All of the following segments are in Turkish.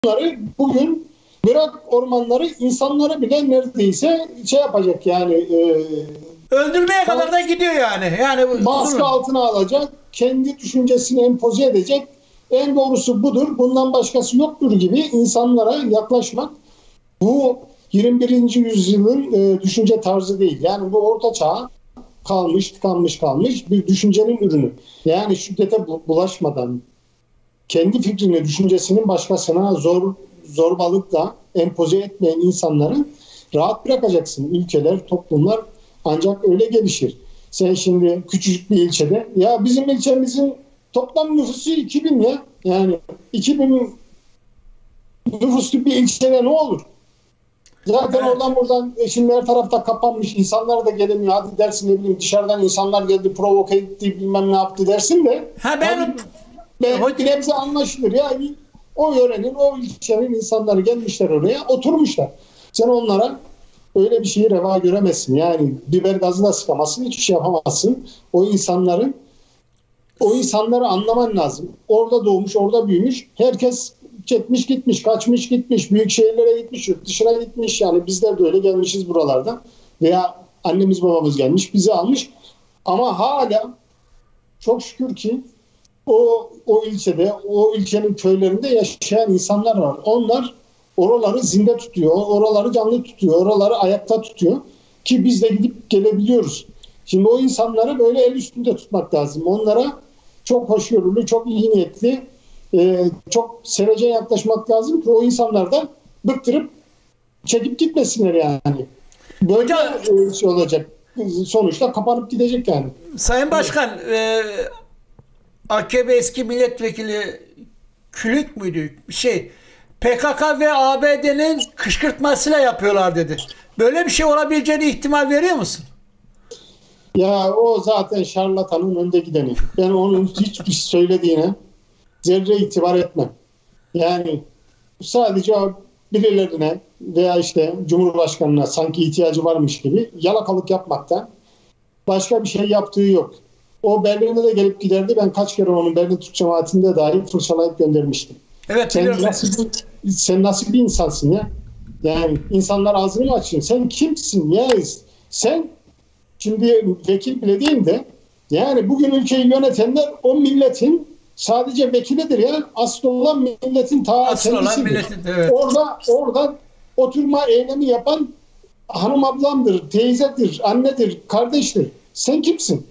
ormanları bugün, bırak ormanları, insanları bile neredeyse şey yapacak yani, Öldürmeye kadar da gidiyor yani. Yani baskı altına alacak, kendi düşüncesini empoze edecek. En doğrusu budur, bundan başkası yoktur gibi insanlara yaklaşmak, bu 21. yüzyılın düşünce tarzı değil. Yani bu orta çağ kalmış, tıkanmış kalmış bir düşüncenin ürünü. Yani şiddete bulaşmadan, kendi fikrini, düşüncesinin başkasına zorbalıkla empoze etmeyen insanları rahat bırakacaksın. Ülkeler, toplumlar ancak öyle gelişir. Sen şimdi küçücük bir ilçede, ya bizim ilçemizin toplam nüfusu 2000 ya. Yani 2000 nüfuslu bir ilçede ne olur? Zaten oradan buradan şimdi her tarafta kapanmış, insanlar da gelemiyor. Hadi dersin, ne bileyim, dışarıdan insanlar geldi, provoke etti, bilmem ne yaptı dersin de. Ben bir nebze anlaşılır. Yani o yörenin, o ilçenin insanları gelmişler oraya, oturmuşlar. Sen onlara öyle bir şeyi reva göremezsin. Yani biber gazıyla sıkamazsın, hiçbir şey yapamazsın. O insanları anlaman lazım. Orada doğmuş, orada büyümüş. Herkes çekmiş gitmiş, kaçmış gitmiş, büyük şehirlere gitmiş, yurt dışına gitmiş. Yani bizler de öyle gelmişiz buralardan. Veya annemiz babamız gelmiş, bizi almış. Ama hala çok şükür ki o ilçede, o ilçenin köylerinde yaşayan insanlar var. Onlar oraları zinde tutuyor, oraları canlı tutuyor, oraları ayakta tutuyor ki biz de gidip gelebiliyoruz. Şimdi o insanları böyle el üstünde tutmak lazım. Onlara çok hoşgörülü, çok iyi niyetli, çok sevecen yaklaşmak lazım ki o insanlar da bıktırıp çekip gitmesinler yani. Böyle şey olacak. Sonuçta kapanıp gidecek yani. Sayın Başkan, AKP eski milletvekili Külük müydü? Bir şey. PKK ve ABD'nin kışkırtmasıyla yapıyorlar dedi. Böyle bir şey olabileceğine ihtimal veriyor musun? Ya o zaten şarlatanın önde gideni. Ben onun hiçbir söylediğine zerre itibar etmem. Yani sadece birilerine veya işte Cumhurbaşkanına sanki ihtiyacı varmış gibi yalakalık yapmaktan başka bir şey yaptığı yok. O Berlin'e de gelip giderdi. Ben kaç kere onun Berlin Türk Cemaati'nde dahi fırçalayıp göndermiştim. Evet, sen nasıl bir insansın ya? Yani insanlar ağzını mı açıyor? Sen kimsin ya? Sen şimdi vekil bile değil de, yani bugün ülkeyi yönetenler o milletin sadece vekilidir ya. Asıl olan milletin ta kendisidir. Evet. Orada oturma eylemi yapan hanım ablamdır, teyzedir, annedir, kardeştir. Sen kimsin?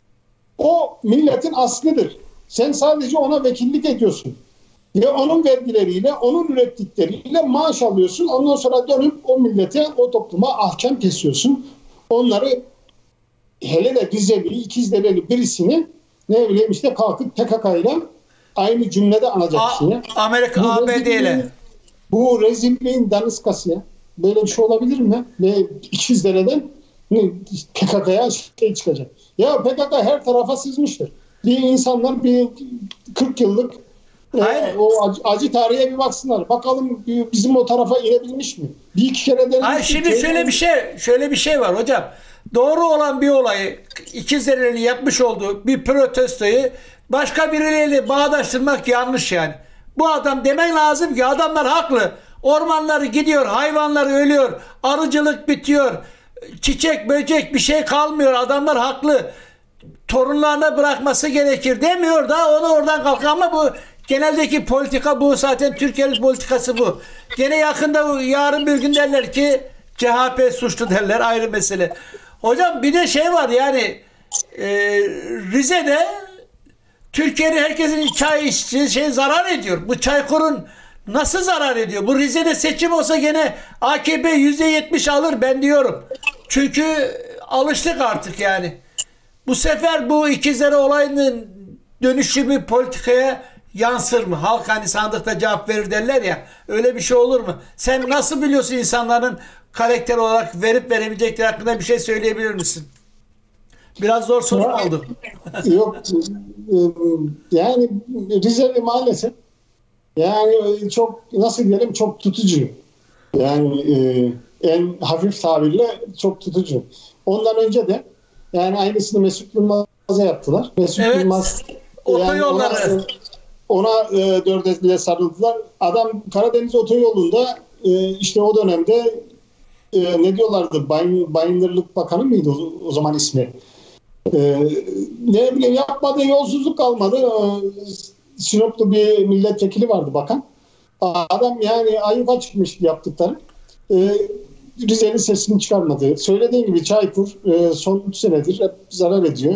O milletin aslıdır. Sen sadece ona vekillik ediyorsun. Ve onun vergileriyle, onun ürettikleriyle maaş alıyorsun. Ondan sonra dönüp o millete, o topluma ahkam kesiyorsun. Onları, hele de Rizeli, İkizdereli birisini, ne bileyim işte, kalkıp PKK ile aynı cümlede anacaksın ya. Amerika, ABD ile. Bu rezilliğin daniskası ya. Böyle bir şey olabilir mi? Ve İkizdere'den PKK'ya şey çıkacak. Ya PKK her tarafa sızmıştır. Bir insanlar bir 40 yıllık o acı tarihe bir baksınlar. Bakalım bizim o tarafa inebilmiş mi? Bir iki kere denemiş. Hayır, şimdi şöyle bir şey var hocam. Doğru olan bir olayı, İkizdere'nin yapmış olduğu bir protestoyu başka birileriyle bağdaştırmak yanlış yani. Bu adam, demen lazım ki adamlar haklı. Ormanları gidiyor, hayvanlar ölüyor, arıcılık bitiyor, çiçek, böcek bir şey kalmıyor. Adamlar haklı. Torunlarına bırakması gerekir demiyor da onu oradan kalkıyor, ama bu geneldeki politika bu, zaten Türkiye'nin politikası bu. Gene yakında yarın bir gün derler ki CHP suçlu derler, ayrı mesele. Hocam bir de şey var yani, Rize'de Türkiye'nin herkesin çay içtiği zarar ediyor. Bu Çaykur'un nasıl zarar ediyor? Bu Rize'de seçim olsa gene AKP %70 alır ben diyorum. Çünkü alıştık artık yani. Bu sefer bu İkizdere olayının dönüşümü politikaya yansır mı? Halk hani sandıkta cevap verir derler ya. Öyle bir şey olur mu? Sen nasıl biliyorsun insanların karakter olarak verip veremeyecekleri hakkında bir şey söyleyebilir misin? Biraz zor soru oldu. Yok. Yani Rizeli maalesef, yani çok, nasıl diyelim, çok tutucu. Yani en hafif tabirle çok tutucu. Ondan önce de yani aynısını Mesut Yılmaz'a yaptılar. Mesut Yılmaz otoyolları. Ona dört elle sarıldılar. Adam Karadeniz Otoyolu'nda işte o dönemde ne diyorlardı? Bayındırlık Bakanı mıydı o zaman ismi? Ne bileyim, yapmadığı yolsuzluk kalmadı. Sinoplu bir milletvekili vardı bakan. Adam yani ayyuka çıkmış yaptıkları. Rize'nin sesini çıkarmadı. Söylediğim gibi Çaykur son 3 senedir hep zarar ediyor.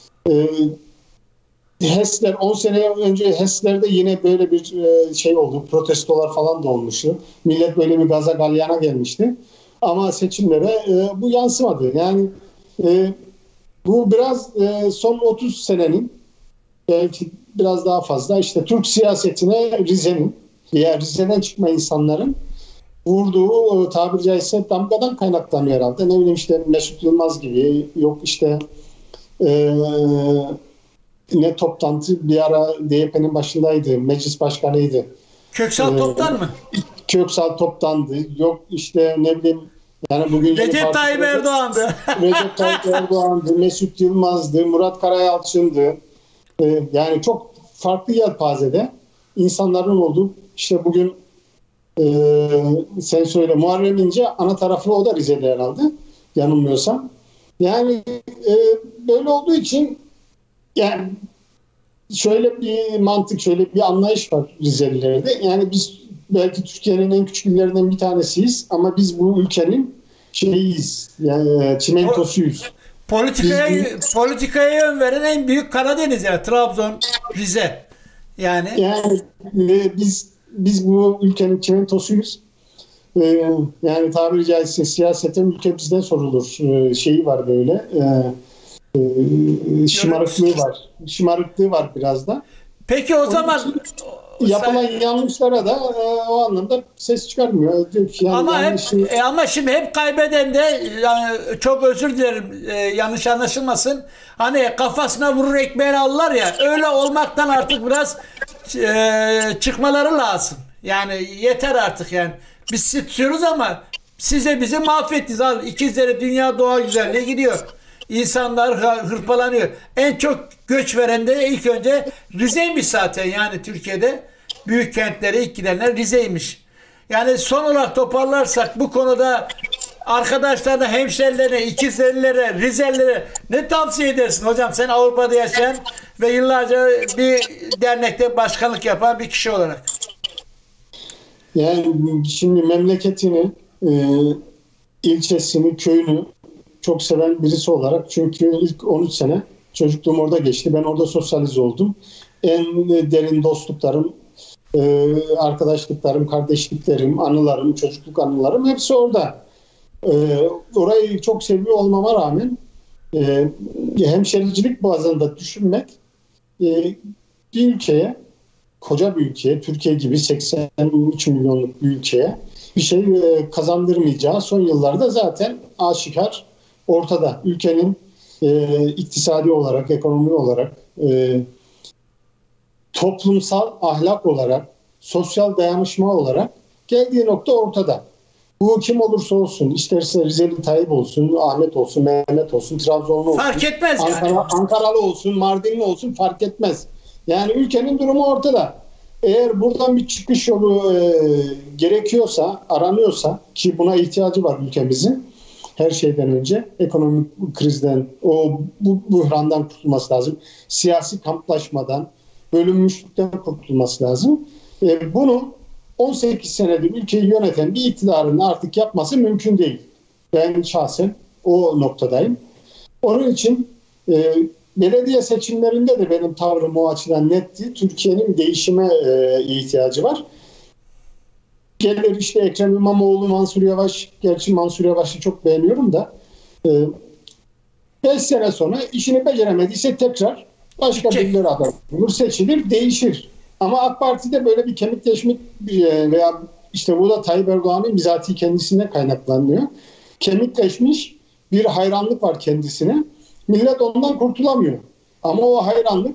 HES'ler 10 sene önce HES'lerde yine böyle bir şey oldu. Protestolar falan da olmuştu. Millet böyle bir gaza galyana gelmişti. Ama seçimlere bu yansımadı. Yani bu biraz son 30 senenin, belki biraz daha fazla, işte Türk siyasetine Rize'nin veya Rize'den çıkma insanların vurduğu, tabiri caizse damgadan kaynaklanıyor herhalde. Ne bileyim işte Mesut Yılmaz gibi, yok işte ne toplantı, bir ara DYP'nin başındaydı, meclis başkanıydı. Köksal Toptan mı? Köksal Toptan'dı. Yok işte ne bileyim, yani bugün Recep Tayyip Erdoğan'dı. Recep Tayyip Erdoğan'dı, Mesut Yılmaz'dı, Murat Karayalçın'dı. Yani çok farklı yelpazede insanların olduğu, işte bugün sen söyle, Muharrem İnce ana tarafı, o da Rize'de herhalde yanılmıyorsam. Yani böyle olduğu için yani şöyle bir mantık, şöyle bir anlayış var Rizelilerde. Yani biz belki Türkiye'nin en küçük illerinden bir tanesiyiz ama biz bu ülkenin şeyiyiz, yani çimentosuyuz. Politikaya yön veren en büyük Karadeniz, yani Trabzon, Rize. Yani biz bu ülkenin çimentosuyuz. Yani tabiri caizse siyasetin ülke bizden sorulur şeyi var böyle. Şımarıklığı var biraz da. Peki o zaman yapılan yanlışlara da o anlamda ses çıkarmıyor. Yani ama şimdi hep kaybeden de, yani çok özür dilerim, yanlış anlaşılmasın. Hani kafasına vurur ekmeğini alırlar ya, öyle olmaktan artık biraz çıkmaları lazım. Yani yeter artık yani. Biz sizi tutuyoruz ama size bizi mahvettiniz abi. İkizleri Dünya Doğa Güzelliği gidiyor. İnsanlar hırpalanıyor. En çok göç veren de ilk önce Rize'ymiş zaten, yani Türkiye'de büyük kentlere ilk gidenler Rize'ymiş. Yani son olarak toparlarsak bu konuda arkadaşlarına, hemşerilerine, ikizlere, Rizelilere ne tavsiye edersin hocam? Sen Avrupa'da yaşayan ve yıllarca bir dernekte başkanlık yapan bir kişi olarak. Yani şimdi memleketini, ilçesini, köyünü çok seven birisi olarak, çünkü ilk 13 sene çocukluğum orada geçti. Ben orada sosyalize oldum. En derin dostluklarım, arkadaşlıklarım, kardeşliklerim, anılarım, çocukluk anılarım hepsi orada. Orayı çok seviyor olmama rağmen hemşericilik bazında düşünmek bir ülkeye, koca bir ülkeye, Türkiye gibi 83 milyonluk bir ülkeye bir şey kazandırmayacağı son yıllarda zaten aşikar, ortada. Ülkenin iktisadi olarak, ekonomi olarak, toplumsal ahlak olarak, sosyal dayanışma olarak geldiği nokta ortada. Bu kim olursa olsun, isterse Rizeli Tayyip olsun, Ahmet olsun, Mehmet olsun, Trabzonlu olsun, fark etmez yani. Ankaralı olsun, Mardinli olsun, fark etmez. Yani ülkenin durumu ortada. Eğer buradan bir çıkış yolu gerekiyorsa, aranıyorsa, ki buna ihtiyacı var ülkemizin, her şeyden önce ekonomik krizden, bu buhrandan kurtulması lazım. Siyasi kamplaşmadan, bölünmüşlükten kurtulması lazım. Bunu 18 senedir ülkeyi yöneten bir iktidarın artık yapması mümkün değil. Ben şahsen o noktadayım. Onun için belediye seçimlerinde de benim tavrım o açıdan netti. Türkiye'nin değişime ihtiyacı var. Gelir işte Ekrem İmamoğlu, Mansur Yavaş, gerçi Mansur Yavaş'ı çok beğeniyorum da 5 sene sonra işini beceremediyse tekrar başka birileri aday olur, seçilir, değişir. Ama AK Parti'de böyle bir kemikleşmek veya işte bu da Tayyip Erdoğan'ın bizatihi kendisine kaynaklanıyor. Kemikleşmiş bir hayranlık var kendisine. Millet ondan kurtulamıyor. Ama o hayranlık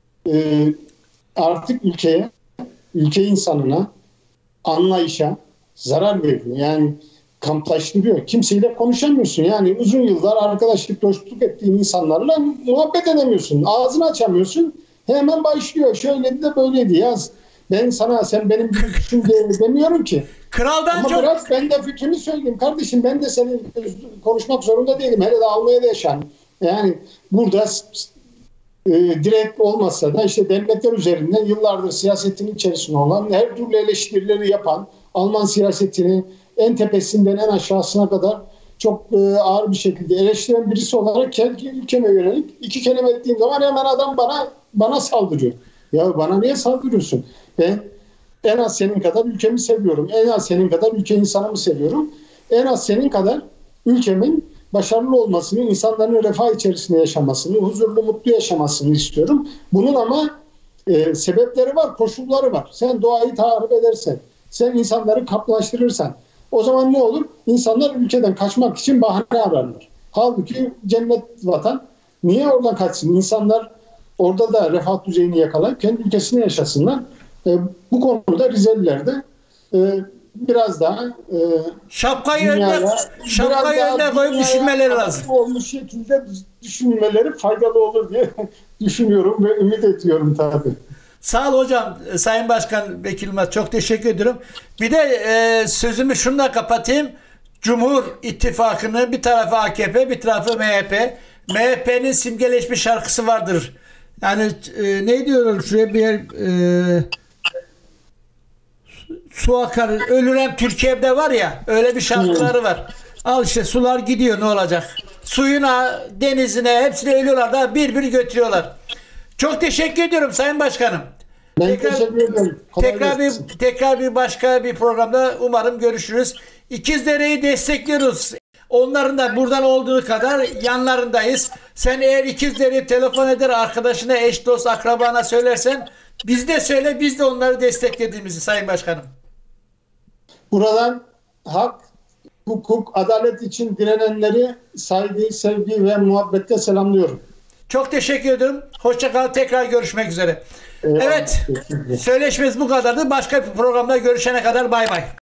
artık ülke insanına, anlayışa zarar veriyor. Yani kamplaştırıyor. Kimseyle konuşamıyorsun. Yani uzun yıllar arkadaşlık, dostluk ettiğin insanlarla muhabbet edemiyorsun. Ağzını açamıyorsun. Hemen başlıyor. Şöyleydi de böyleydi yaz. Ben sana sen benim gibi düşün demiyorum ki. Kraldan Ama çok... biraz ben de fikrimi söyleyeyim. Kardeşim ben de senin konuşmak zorunda değilim. Hele de Almanya'da yaşayan. Yani burada direkt olmasa da işte devletler üzerinden yıllardır siyasetin içerisinde olan, her türlü eleştirileri yapan, Alman siyasetini en tepesinden en aşağısına kadar çok ağır bir şekilde eleştiren birisi olarak kendi ülkeme yönelik 2 kelime ettiğim zaman hemen adam bana saldırıyor. Ya bana niye saldırıyorsun? Ben en az senin kadar ülkemi seviyorum. En az senin kadar ülke insanımı seviyorum. En az senin kadar ülkemin başarılı olmasını, insanların refah içerisinde yaşamasını, huzurlu, mutlu yaşamasını istiyorum. Bunun ama sebepleri var, koşulları var. Sen doğayı tahrip edersen, sen insanları kaplaştırırsan, o zaman ne olur? İnsanlar ülkeden kaçmak için bahane ararlar. Halbuki cennet vatan. Niye oradan kaçsın? İnsanlar orada da refah düzeyini yakalayıp kendi ülkesine yaşasınlar. Bu konuda Rizeliler de biraz daha şapkayı önüne koyup düşünmeleri lazım. Olmuş şekilde düşünmeleri faydalı olur diye düşünüyorum ve ümit ediyorum tabii. Sağ ol hocam. Sayın Başkan Vekil Yılmaz, çok teşekkür ediyorum. Bir de sözümü şununla kapatayım. Cumhur İttifakı'nın bir tarafı AKP, bir tarafı MHP. MHP'nin simgeleşmiş şarkısı vardır. Yani ne diyorlar şuraya bir yer su akar, ölürem Türkiye'de var ya, öyle bir şarkıları var. Al işte sular gidiyor, ne olacak? Suyuna, denizine, hepsine ölüyorlar da bir götürüyorlar. Çok teşekkür ediyorum Sayın Başkanım. Ben teşekkür ederim. Tekrar bir başka bir programda umarım görüşürüz. İkizdere'yi destekliyoruz. Onların da buradan olduğu kadar yanlarındayız. Sen eğer İkizdere'yi telefon eder arkadaşına, eş dost, akrabana söylersen biz de söyle, biz de onları desteklediğimizi Sayın Başkanım. Buradan hak, hukuk, adalet için direnenleri saygı, sevgi ve muhabbetle selamlıyorum. Çok teşekkür ederim. Hoşça kal. Tekrar görüşmek üzere. Evet. Söyleşmemiz bu kadardı. Başka bir programda görüşene kadar bay bay.